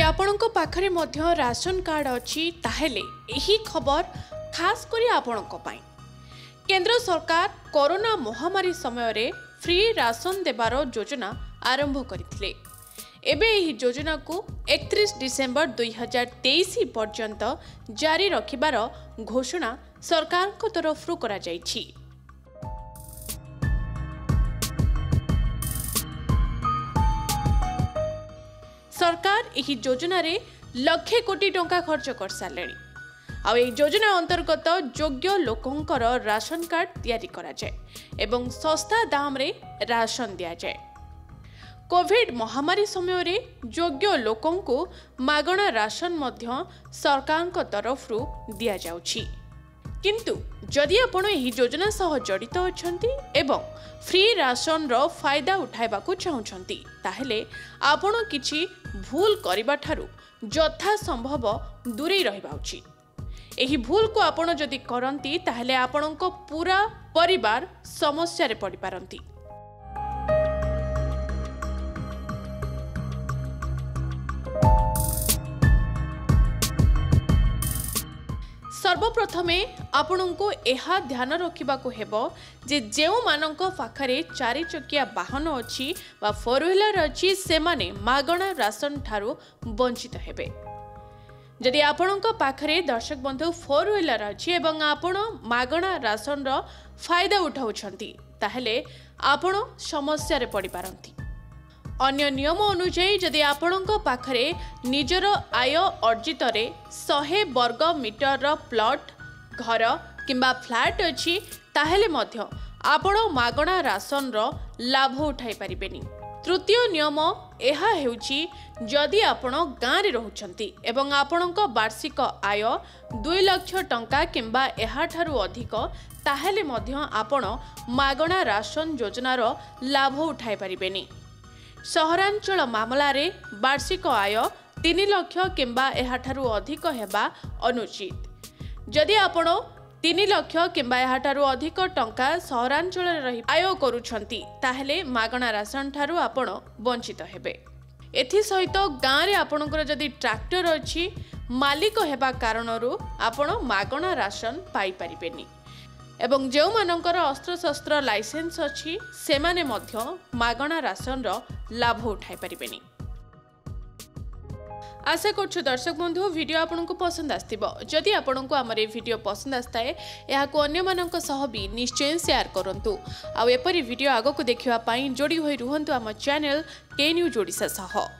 आपणको पाखरे मध्य ration card अच्छी ताहेले एही खबर खास करी आपणको पाई। केंद्र सरकार कोरोना महामारी समय रे फ्री राशन देबार योजना आरंभ करथिले। एबे एही योजना को 31 डिसेंबर 2023 पर्यंत जारी रखिबार घोषणा सरकार को तरफ करा जायछि। सरकार एही योजना रे लक्षे कोटी टंका खर्च कर सालेनी। आ एही योजना अंतर्गत योग्य लोकंकर राशन कार्ड तैयारी करा जाय एवं सस्ता दाम रे राशन दिया जाय। कोविड महामारी समय रे योग्य लोकंकु मागणा राशन मध्य सरकार को तरफ दिया जाउछि। किंतु जदि आपण एही योजना सह जड़ित अछंती एवं फ्री राशन रो फायदा उठाइबा को चाहुछंती ताहेले आपण किछि भूल करिबा ठारू यथा संभव दूरे रहिबा उचित। एही भूल को आपण जदि करंती ताहेले आपणको पूरा परिवार समस्या रे पड़ी पारंती। सर्वप्रथमे आपणको एहा ध्यान रखिबा को हेबो जे जेउ मानक पाखरे चारि चकिया वाहन अछि वा फोर व्हीलर अछि से माने मागणा राशन ठारू वंचित हेबे। जदि आपणको पाखरे दर्शक बंधु फोर व्हीलर अछि एवं आपण मागणा राशन रो फायदा उठाउछंती ताहेले आपण समस्या रे पड़ी पारंती। अन्य नियम अनुसार जदि आपणको पाखरे निजर आय अर्जित रे 100 वर्ग मीटर प्लॉट घर किंबा फ्लैट अछि ताहेले मध्य आपण मागणा राशन रो लाभ उठाई परिबेनी। तृतीय नियम एहा हेउची जदि आपण गाँ रे रहुछंती एवं आपणको वार्षिक आय 2 लाख टंका किंबा एहा ठारू अधिक ताहेले मध्य आपण मागणा राशन योजना रो लाभ उठाई परिबेनी। सहरांचल मामला रे वार्षिक आय 3 लाख किंबा एहाठारू अधिक हेबा अनुचित। जदि आपण 3 लाख किंबा एहाठारू अधिक टंका सहरांचल रे रही आय करूछंती ताहेले मागणा राशन ठारू आपण वंचित हेबे। एथि सहित गाँ रे आपणकर जदि ट्रैक्टर अछि मालिक हेबा कारणरू आपण मागणा राशन पाई परिबेनी एवं जो मानकर अस्त्र शस्त्र लाइसेंस अछि सेमाने मध्य मागणा राशन रो लाभ उठाई परिबेनी। आशा करछु दर्शक बंधु वीडियो आपनको पसंद आस्तिबो। जदि आपनको हमर वीडियो पसंद आस्ताए एहाको अन्य मानक सह भी निश्चय शेयर करंतु। आ एपरि वीडियो आगो को देखिवा पई जोडी होई रुहंतु हम चैनल के न्यूज ओडिसा सह।